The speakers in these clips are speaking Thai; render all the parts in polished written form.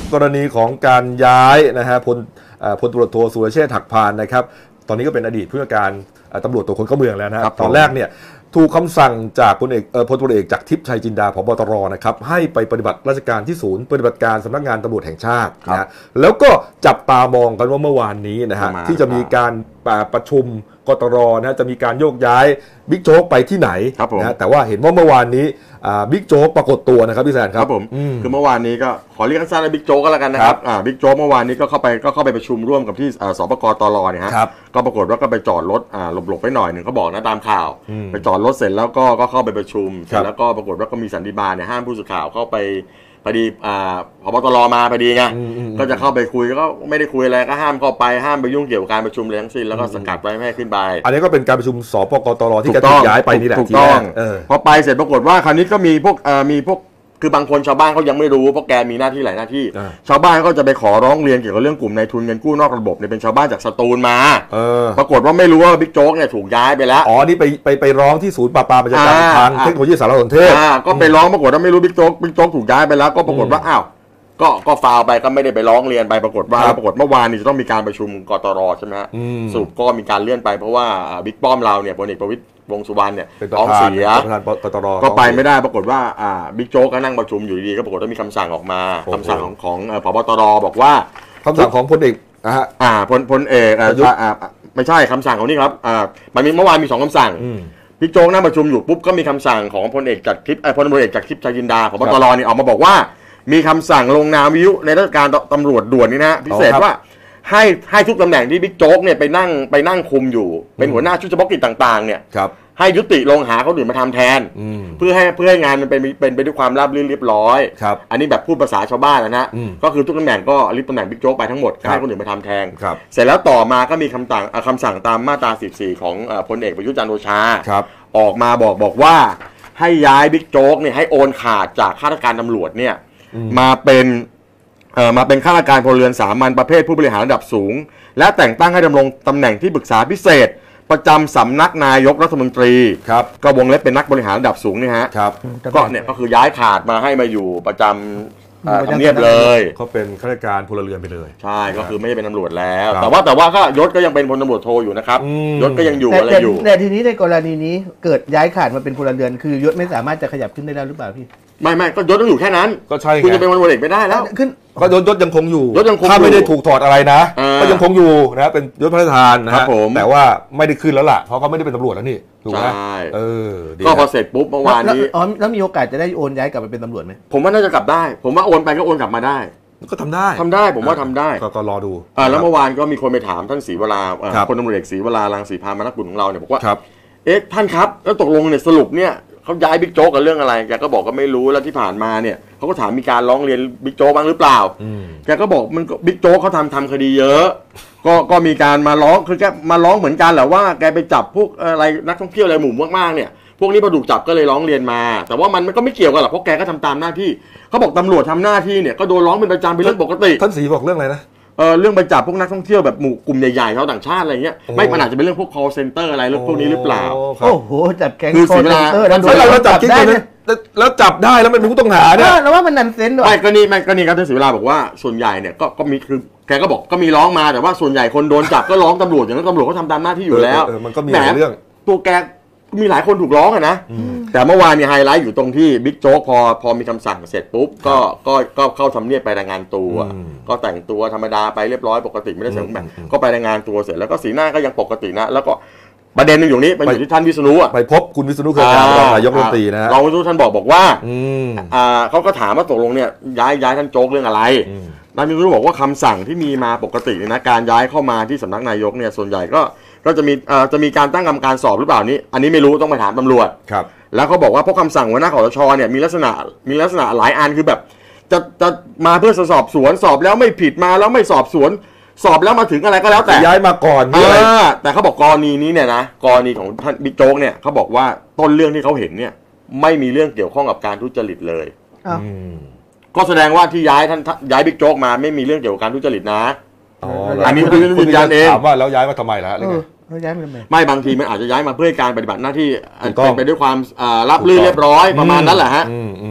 กรณีของการย้ายนะฮะพลตำรวจโทสุรเชษฐ์หักพานนะครับตอนนี้ก็เป็นอดีตผู้ว่าการตำรวจตรวจคนเข้าเมืองแล้วนะครับตอนแรกเนี่ยถูกคำสั่งจากพลตำรวจเอกจากทิพย์ชัยจินดาผบ.ตร.นะครับให้ไปปฏิบัติราชการที่ศูนย์ปฏิบัติการสำนักงานตำรวจแห่งชาตินะแล้วก็จับตามองกันว่าเมื่อวานนี้นะฮะที่จะมีการประชุมกตร.นะจะมีการโยกย้ายบิ๊กโจ๊กไปที่ไหนนะแต่ว่าเห็นว่าเมื่อวานนี้บิ๊กโจ๊กปรากฏตัวนะครับพี่แซนครับผมคือเมื่อวานนี้ก็ขอเรียกสั้นๆว่าบิ๊กโจ๊กก็แล้วกันนะครับบิ๊กโจ๊กเมื่อวานนี้ก็เข้าไปประชุมร่วมกับที่สปก.ตร.เนี่ยฮะก็ปรากฏว่าก็ไปจอดรถหลบไปหน่อยหนึ่งเขาบอกนะตามข่าวไปจอดรถเสร็จแล้วก็เข้าไปประชุมเสร็จแล้วก็ปรากฏว่าก็มีสันติบาลเนี่ยห้ามผู้สื่อข่าวเข้าไปพอดีผบ.ตร.มาพอดีไงก็จะเข้าไปคุยก็ไม่ได้คุยอะไรก็ห้ามเข้าไปห้ามไปยุ่งเกี่ยวกับการประชุมอะไรทั้งสิ้นแล้วก็สกัดไว้ไม่ให้ขึ้นไปอันนี้ก็เป็นการประชุมสปก.ตร.ที่จะถูกย้ายไปนี่แหละถูกต้องพอไปเสร็จปรากฏว่าคราวนี้ก็มีพวกคือบางคนชาวบ้านเขายังไม่รู้เพราะแกมีหน้าที่หลายหน้าที่ชาวบ้านก็จะไปขอร้องเรียนเกี่ยวกับเรื่องกลุ่มนายทุนเงินกู้นอกระบบเนี่ยเป็นชาวบ้านจากสตูลมาปรากฏว่าไม่รู้ว่าบิ๊กโจ๊กเนี่ยถูกย้ายไปแล้วนี่ไปร้องที่ศูนย์ปราบปรามอาชญากรรมทางเทคโนโลยีสารสนเทศก็ไปร้องปรากฏว่าไม่รู้บิ๊กโจ๊กถูกย้ายไปแล้วก็ปรากฏว่าอ้าวก็ฟาวไปก็ไม่ได้ไปร้องเรียนไปปรากฏเมื่อวานนี้จะต้องมีการประชุมกตรใช่ไหมฮะสรุปก็มีการเลื่อนไปเพราะว่าบิ๊กป้อมเราเนี่ยพลเอกประวิตรวงษ์สุวรรณเนี่ยท้องเสียก็ไปไม่ได้ปรากฏว่าบิ๊กโจ๊กก็นั่งประชุมอยู่ดีๆก็ปรากฏว่ามีคำสั่งออกมาคำสั่งของผบ.ตร.บอกว่าคำสั่งของพลเอกพลเอกไม่ใช่คำสั่งของนี่ครับมันมีเมื่อวานมี2คำสั่งบิ๊กโจ๊กนั่งประชุมอยู่ปุ๊บก็มีคำสั่งของพลตำรวจเอกจากทิพย์ชัยจินดาผบ.ตร.นี่ออกมาบอกว่ามีคำสั่งลงนามวิทยุในราชการตำรวจด่วนนี่นะพิเศษว่าให้ทุกตำแหน่งที่บิ๊กโจ๊กเนี่ยไปนั่งคุมอยู่เป็นหัวหน้าชุดเฉพาะกิจต่างๆเนี่ยให้ยุติลงหาคนอื่นมาทำแทนเพื่อให้งานมันเป็นไปด้วยความราบรื่นเรียบร้อยอันนี้แบบพูดภาษาชาวบ้านนะก็คือทุกตำแหน่งก็ริบตำแหน่งบิ๊กโจ๊กไปทั้งหมดให้คนอื่นมาทำแทนเสร็จแล้วต่อมาก็มีคำสั่งตามมาตรา14ของพลเอกประยุทธ์จันทร์โอชาออกมาบอกว่าให้ย้ายบิ๊กโจ๊กเนี่ยให้โอนขาดจากข้าราชการตำรวจเนี่ยมาเป็นข้าราชการพลเรือนสามัญประเภทผู้บริหารระดับสูงและแต่งตั้งให้ดำรงตำแหน่งที่ปรึกษาพิเศษประจำสำนักนายกรัฐมนตรีก็วงเล็บเป็นนักบริหารระดับสูงนี่ฮะก็เนี่ยก็คือย้ายขาดมาให้มาอยู่ประจำทำเนียบเลยเขาเป็นข้าราชการพลเรือนไปเลยใช่ก็คือไม่ได้เป็นตำรวจแล้วแต่ว่าก็ยศก็ยังเป็นพลตำรวจโทอยู่นะครับยศก็ยังอยู่อะไรอยู่แต่ทีนี้ในกรณีนี้เกิดย้ายขาดมาเป็นพลเรือนคือยศไม่สามารถจะขยับขึ้นได้แล้วหรือเปล่าพี่ไม่ก็ยศต้องอยู่แค่นั้นก็ใช่คุณจะเป็นพลตำรวจเอกไม่ได้แล้วขึ้นก็ยศยังคงอยู่ถ้าไม่ได้ถูกถอดอะไรนะก็ยังคงอยู่นะเป็นยศพระราชทานนะฮะแต่ว่าไม่ได้ขึ้นแล้วล่ะเพราะเขาไม่ได้เป็นตำรวจแล้วนี่ถูกไหมก็พอเสร็จปุ๊บเมื่อวานนี้แล้วมีโอกาสจะได้โอนย้ายกลับไปเป็นตำรวจไหมผมว่าน่าจะกลับได้ผมว่าโอนไปก็โอนกลับมาได้ก็ทำได้ผมว่าทำได้ก็รอดูแล้วเมื่อวานก็มีคนไปถามท่านศรีวราพลตำรวจเอกศรีวรารังสีพามานกุลของเราเนี่ยบอกว่าท่านครับแล้วตกลงเนี่ยสรุปเนี่ยเขาย้ายบิ๊กโจ๊กกันเรื่องอะไรแกก็บอกก็ไม่รู้แล้วที่ผ่านมาเนี่ยเขาก็ถามมีการร้องเรียนบิ๊กโจ๊กบ้างหรือเปล่าแกก็บอกมันบิ๊กโจ๊กเขาทำคดีเยอะก็มีการมาร้องคือแกมาร้องเหมือนกันแหละว่าแกไปจับพวกอะไรนักท่องเที่ยวอะไรหมู่มากๆเนี่ยพวกนี้พอถูกจับก็เลยร้องเรียนมาแต่ว่ามันก็ไม่เกี่ยวกันหรอกเพราะแกก็ทำตามหน้าที่เขาบอกตำรวจทำหน้าที่เนี่ยก็โดนร้องเป็นประจำเป็นเรื่องปกติท่านศรีบอกเรื่องอะไรนะเรื่องไปจับพวกนักท่องเที่ยวแบบหมู่กลุ่มใหญ่ๆชาวต่างชาติอะไรเงี้ยไม่มันอาจจะเป็นเรื่องพวก call center อะไรเรื่องพวกนี้หรือเปล่าโอ้โหจับแก๊ง call center แล้วจับได้แล้วจับได้แล้วเป็นผู้ต้องหาเนี่ยแล้วว่ามันนันเซนด้วยไม่ก็นี่ครับท่านศรีวราบอกว่าส่วนใหญ่เนี่ยก็มีคือแกก็บอกก็มีร้องมาแต่ว่าส่วนใหญ่คนโดนจับก็ร้องตำรวจอย่างนั้นตำรวจก็ทำตามหน้าที่อยู่แล้วมันก็มีเรื่องตัวแกมีหลายคนถูกร้องนะแต่เมื่อวานไฮไลท์อยู่ตรงที่บิ๊กโจ๊กพอมีคำสั่งเสร็จปุ๊บก็เข้าทำเนียบไปรายงานตัวก็แต่งตัวธรรมดาไปเรียบร้อยปกติไม่ได้เสียงแบบก็ไปรายงานตัวเสร็จแล้วก็สีหน้าก็ยังปกตินะแล้วก็ประเด็นนึงอยู่นี้ไปอยู่ที่ท่านวิษณุไปพบคุณวิษณุเครืองามรองนายกรัฐมนตรีนะรองวิษณุท่านบอกว่าเขาก็ถามว่าตกลงเนี่ยย้ายท่านโจ๊กเรื่องอะไรนายวิษณุบอกว่าคำสั่งที่มีมาปกตินะการย้ายเข้ามาที่สำนักนายกเนี่ยส่วนใหญ่ก็จะมีการตั้งกรรมการสอบหรือเปล่านี้อันนี้ไม่รู้ต้องไปถามตำรวจครับแล้วเขาบอกว่าเพราะคำสั่งหัวหน้าคสชเนี่ยมีลักษณะหลายอันคือแบบจะมาเพื่อสอบสวนสอบแล้วไม่ผิดมาแล้วไม่สอบสวนสอบแล้วมาถึงอะไรก็แล้วแต่ย้ายมาก่อนแต่เขาบอกกรณีนี้เนี่ยนะกรณีของท่านบิ๊กโจ๊กเนี่ยเขาบอกว่าต้นเรื่องที่เขาเห็นเนี่ยไม่มีเรื่องเกี่ยวข้องกับการทุจริตเลยก็แสดงว่าที่ย้ายบิ๊กโจ๊กมาไม่มีเรื่องเกี่ยวกับการทุจริตนะอันนี้คือยืนยันเองถามว่าแล้วย้ายมาทำไมล่ะไม่บางทีมันอาจจะย้ายมาเพื่อการปฏิบัติหน้าที่เป็นไปด้วยความรับรื่นเรียบร้อยประมาณนั้นแหละฮะ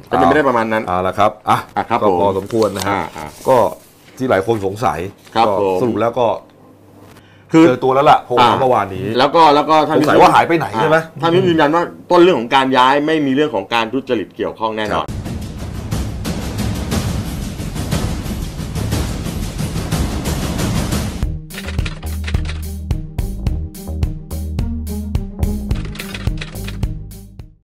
จะเป็นไม่ได้ประมาณนั้นเอาละครับครับก็พอสมควรนะฮะก็ที่หลายคนสงสัยครับก็ผมสรุปแล้วก็คือเจอตัวแล้วล่ะโผล่มาเมื่อวานนี้แล้วก็ท่านสงสัยว่าหายไปไหนใช่ไหมท่านยืนยันว่าต้นเรื่องของการย้ายไม่มีเรื่องของการทุจริตเกี่ยวข้องแน่นอน